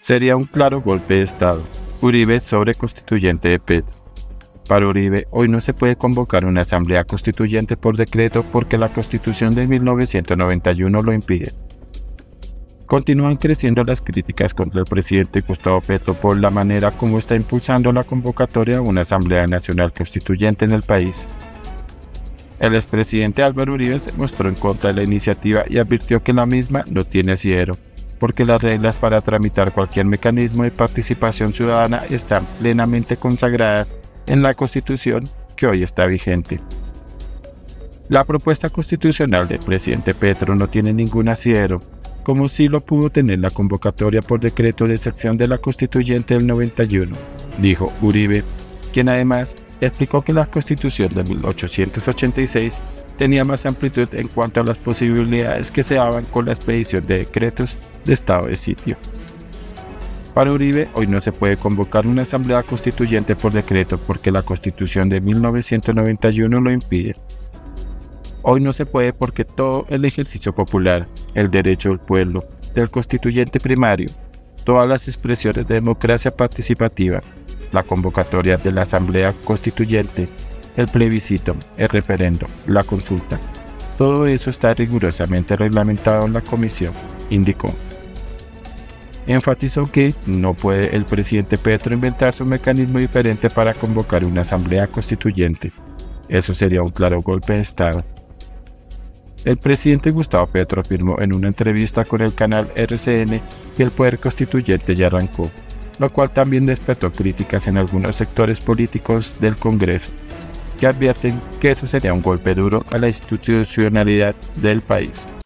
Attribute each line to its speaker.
Speaker 1: Sería un claro golpe de Estado. Uribe sobre constituyente de Petro. Para Uribe, hoy no se puede convocar una asamblea constituyente por decreto porque la Constitución de 1991 lo impide. Continúan creciendo las críticas contra el presidente Gustavo Petro por la manera como está impulsando la convocatoria a una asamblea nacional constituyente en el país. El expresidente Álvaro Uribe se mostró en contra de la iniciativa y advirtió que la misma no tiene asidero, porque las reglas para tramitar cualquier mecanismo de participación ciudadana están plenamente consagradas en la Constitución que hoy está vigente. La propuesta constitucional del presidente Petro no tiene ningún asidero, como sí lo pudo tener la convocatoria por decreto de sección de la Constituyente del 91, dijo Uribe, quien además explicó que la Constitución de 1886 tenía más amplitud en cuanto a las posibilidades que se daban con la expedición de decretos de estado de sitio. Para Uribe, hoy no se puede convocar una asamblea constituyente por decreto porque la Constitución de 1991 lo impide. Hoy no se puede porque todo el ejercicio popular, el derecho del pueblo, del constituyente primario, todas las expresiones de democracia participativa, la convocatoria de la Asamblea Constituyente, el plebiscito, el referendo, la consulta. Todo eso está rigurosamente reglamentado en la Comisión, indicó. Enfatizó que no puede el presidente Petro inventarse un mecanismo diferente para convocar una Asamblea Constituyente. Eso sería un claro golpe de Estado. El presidente Gustavo Petro afirmó en una entrevista con el canal RCN que el poder constituyente ya arrancó, lo cual también despertó críticas en algunos sectores políticos del Congreso, que advierten que eso sería un golpe duro a la institucionalidad del país.